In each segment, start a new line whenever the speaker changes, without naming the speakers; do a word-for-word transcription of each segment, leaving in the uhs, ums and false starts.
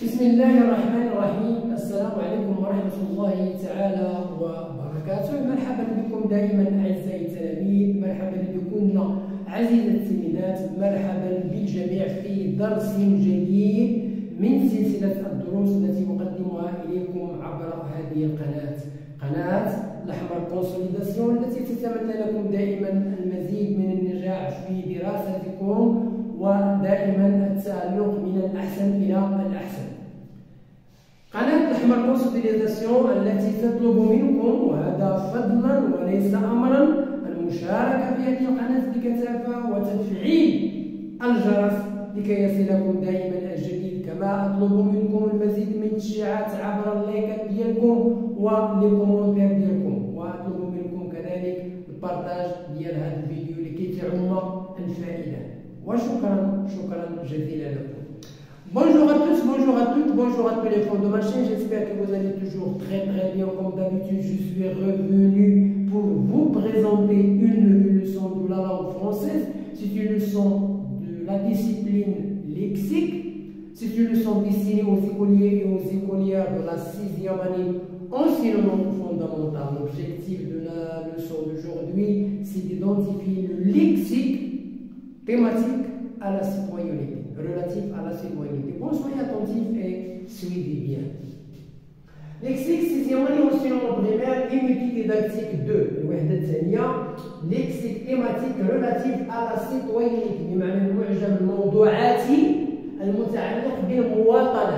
بسم الله الرحمن الرحيم. السلام عليكم ورحمة الله تعالى وبركاته. مرحبا بكم دائما أعزائي التلاميذ، مرحبا بكم عزيزي التلميذات، مرحبا بالجميع في درس جديد من سلسلة الدروس التي أقدمها إليكم عبر هذه القناة، قناة الأحمر كونسوليداسيون، التي تتمنى لكم دائما المزيد من النجاح في دراستكم ودائما التألق من الأحسن إلى الأحسن. قناة الأحمر كونسوليداسيون التي تطلب منكم، وهذا فضلا وليس أمرا، المشاركة في هذه القناة بكثافة وتفعيل الجرس لكي يصلكم دائما الجديد، كما أطلب منكم المزيد من التشجيعات عبر اللايكات ديالكم والكومنتات ديالكم، وأطلب منكم كذلك البارتاج ديال هذا الفيديو لكي تعم الفائدة. وشكرا شكرا جزيلا لكم. Bonjour à tous, bonjour à toutes, bonjour à tous les fans de ma chaîne. J'espère que vous allez toujours très très bien. Comme d'habitude, je suis revenu pour vous présenter une leçon de la langue française. C'est une leçon de la discipline lexique. C'est une leçon destinée aux écoliers et aux écolières de la sixième année enseignement fondamental. L'objectif de la leçon d'aujourd'hui, c'est d'identifier le lexique thématique à la citoyenneté, relatif à la citoyenneté. Bon, soyez attentifs et suivez bien. Lexique sixième année enseignement primaire, unité didactique deux. الوحدة الثانية lexique thématique relatif à la citoyenneté، بمعنى المعجم الموضوعاتي المتعلق بالمواطنة.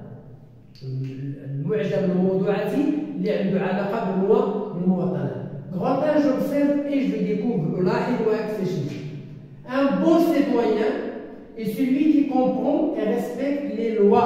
المعجم الموضوعاتي اللي عنده علاقة بالمواطنة. Grand âge j'observe et je découvre. ألاحظ وأكتشف. Un bon citoyen est celui qui comprend et respecte les lois.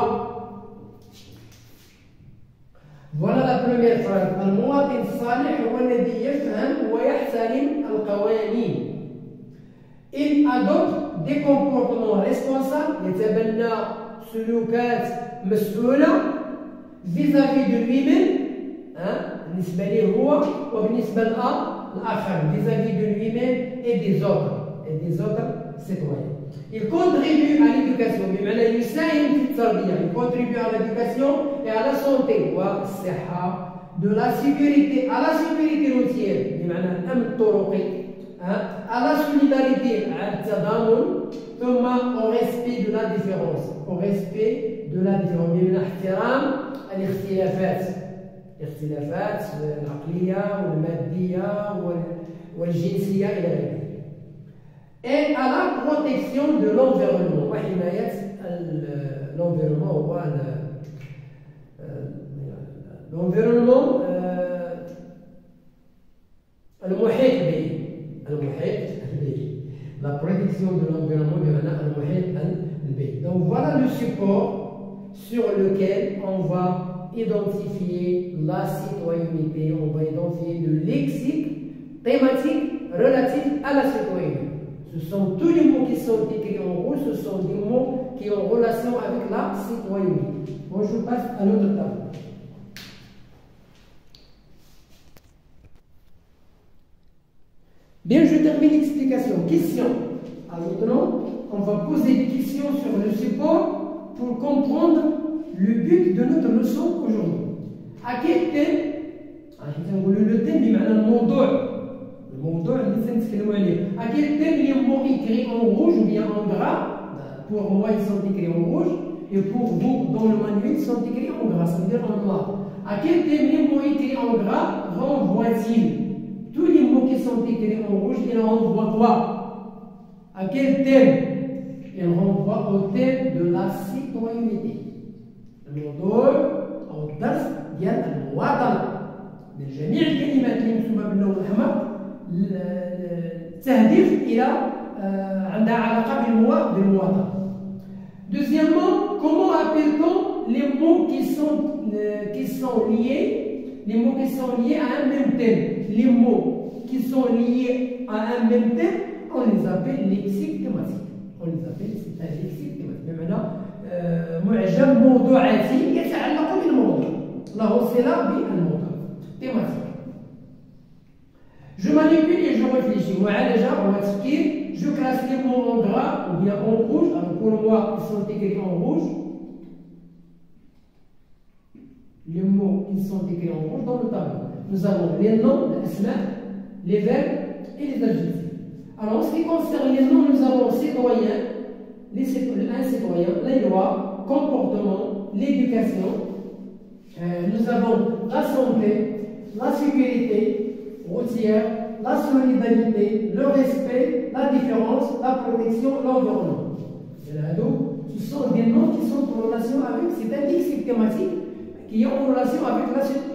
Voilà la première phrase. المواطن الصالح هو الذي يفهم ويحترم القوانين. Il adopte des comportements responsables، يتبنى سلوكات مسؤولة vis-à-vis de lui-même، بالنسبة ليه هو وبالنسبة للآخر، vis-à-vis de lui-même et des autres. et des autres citoyens. Il contribue à l'éducation، بمعنى يساهم في التربية. Il contribue à l'éducation et à la santé والصحة، de la sécurité à la sécurité routière، بمعنى الأمن الطرقي، à la solidarité على التضامن، ثم au respect de la différence، au respect de la différence، بمعنى احترام الاختلافات، الاختلافات العقلية والمادية والجنسية إلى غيره. et à la protection de l'environnement. وحماية l'environnement هو l'environnement المحيط به، المحيط به. la protection de l'environnement بمعنى المحيط به. Donc voilà le support sur lequel on va identifier la citoyenneté, on va identifier le lexique thématique relatif à la citoyenneté. Ce sont tous les mots qui sont écrits en rouge, ce sont des mots qui ont relation avec la citoyenneté. Bon, je passe à l'autre table. Bien, je termine l'explication. Question. Alors maintenant, on va poser des questions sur le support pour comprendre le but de notre leçon aujourd'hui. À quel thème? Le thème بمعنى الموضوع. الموضوع اللي سنتكلموا عليه. À quel thème les mots écrits en rouge ou bien en gras? Pour moi ils sont écrits en rouge et pour vous dans le manuel ils sont écrits en gras, ça veut dire en noir. À quel thème les mots écrits en gras renvoient-ils? Tous les mots qui sont écrits en rouge ils renvoient quoi? À quel thème? Ils renvoient au thème de la citoyenneté. الموضوع أو الدرس ديال المواطنة. من جميع الكلمات اللي مكتوبة باللون الأحمر تهدف إلى عندها علاقة بالمواطنة. Deuxièmement, comment appelle-t-on les mots qui sont qui sont liés, les mots qui sont liés à un même thème? Les mots qui sont liés à un même thème, on les appelle lexique thématique. On les appelle c'est un lexique thématique. بمعنى معجم موضوعاتي يتعلق بالموضوع، له صلة بالموضوع thématique. Je manipule et je réfléchis. معالجة وتفكير. Je classe les mots en gras ou bien en rouge. Alors pour moi, ils sont écrits en rouge. les mots qui sont écrits en rouge dans le tableau. Nous avons les noms, les verbes et les adjectifs. Alors, en ce qui concerne les noms, nous avons citoyen, les un citoyen, les lois, comportement, l'éducation. Euh, nous avons la santé, la sécurité routière, la solidarité, le respect, la différence, la protection, l'environnement. Ce sont des noms qui sont en relation avec, c'est un lexique thématique qui est en relation avec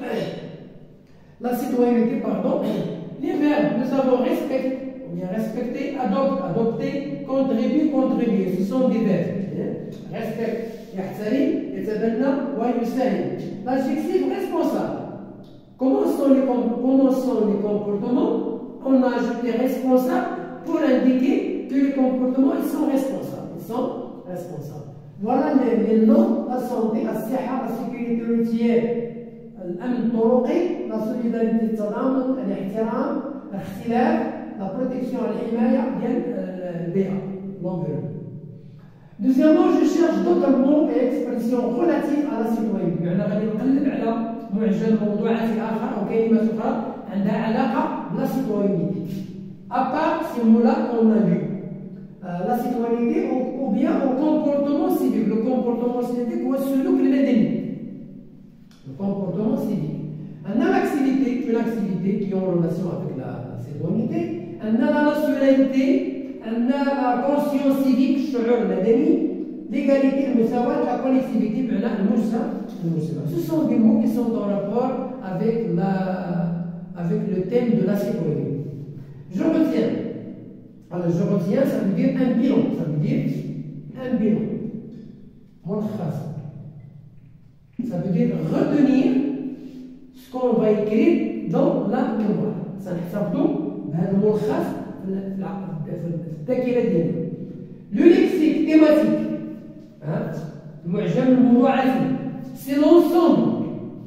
la, la citoyenneté. Pardon. Les verbes, nous avons respect, ou bien respecter, adopte, adopter, contribuer, contribuer. Ce sont des verbes. Respect, يحترم, يتبنى, ويساهم. L'adjectif responsable. Comment sont, les, comment sont les comportements? On a ajouté responsable pour indiquer que les comportements ils sont responsables. Ils sont responsables. Voilà les, les noms: la santé, la صحة, la sécurité routière, الأمن الطرقي, la solidarité, التضامن, الاحترام, الاختلاف, la protection, الحماية ديال البيئة, l'environnement. Deuxièmement, je cherche d'autres mots et expressions relatives à la citoyenneté. يعني غادي نقلب على معجم موضوعاتي آخر أو كلمات أخرى عندها علاقة بلا citoyenneté. À part ces mots-là qu'on a vus. Euh, la citoyenneté ou, ou bien au comportement civique. Le comportement civique ou السلوك المدني. Le comportement civique. On a l'activité, une activité qui est en relation avec la, la citoyenneté. On a la nationalité. On a la conscience civique, الشعور المدني. L'égalité, المساواة, la connectivité, بمعنى المجتمع. Ce sont des mots qui sont en rapport avec, la, avec le thème de la citoyenneté. Je retiens. Alors, je retiens, ça veut dire un bilan. Ça veut dire un bilan. ملخص. Ça veut dire retenir ce qu'on va écrire dans la mémoire. سنحتفظوا بهذا الملخص في الذاكرة ديالنا. Le lexique thématique. المعجم الموضوعاتي. C'est l'ensemble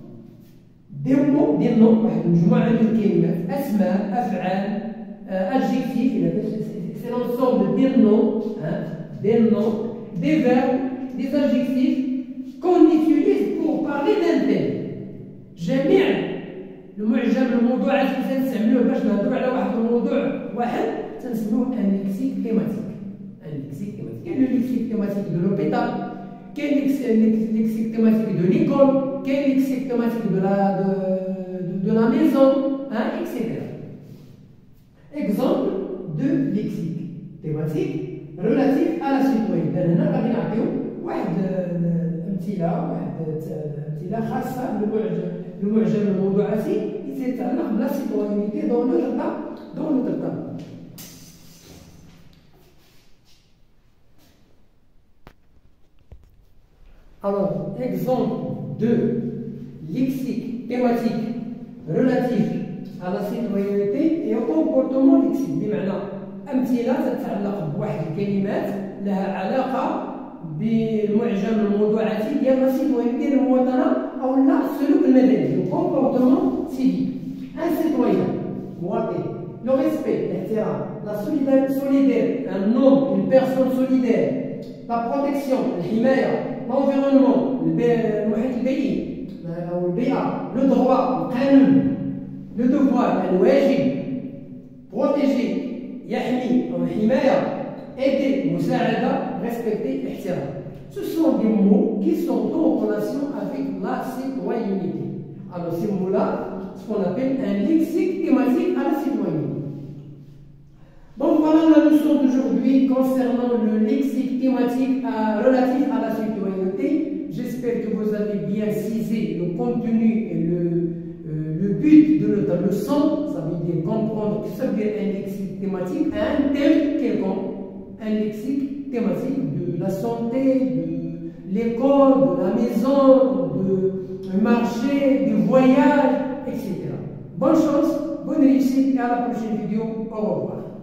des mots, des noms, واحد مجموعة من الكلمات، أسماء، أفعال، adjectifs, c'est l'ensemble des noms, hein, des noms, des verbes, des adjectifs qu'on utilise pour parler d'un thème. جميع المعجم الموضوعات اللي تنستعملوه باش نهضروا على واحد الموضوع واحد تنسموه ان ليكسيك تيماتيك. ان ليكسيك تيماتيك. كاين لو ليكسيك تيماتيك دو لوبيتال، كاين ليكسيك تيماتيك دو ليكول، كاين ليكسيك تيماتيك دو لا دو لا ميزون، hein, et cetera. Exemple de lexique thématique relatif à la citoyenneté. هنا غادي نعطيو واحد الامثله، واحد الامثله خاصه بالمعجم الموضوعاتي اللي تتعلق بلا citoyenneté dans notre dans notre temps. Alors, exemple de lexique thématique relatif à la citoyenneté et au comportement lexique. بمعنى أمثلة تتعلق بواحد الكلمات لها علاقة بالمعجم الموضوعاتي ديال لا citoyenneté المواطنة أو لا السلوك المدني. le comportement civique. Un citoyen مواطن. le respect الاحترام. la solidarité un homme, une personne solidaire. la protection الحماية. l'environnement المحيط البيئي أو البيئة. le droit القانون. le devoir الواجب. protéger يحمي أو الحماية. aider مساعدة. respecter احترام. Ce sont des mots qui sont en relation avec la citoyenneté. Alors ces mots-là, ce qu'on appelle un lexique thématique à la citoyenneté. Donc voilà la leçon d'aujourd'hui concernant le lexique thématique à, relatif à la citoyenneté. J'espère que vous avez bien saisi le contenu et le Le but de notre leçon, ça veut dire comprendre que ça veut dire un lexique thématique à un thème quelconque, un lexique thématique de la santé, de l'école, de la maison, du marché, du voyage, et cetera. Bonne chance, bonne réussite et à la prochaine vidéo. Au revoir.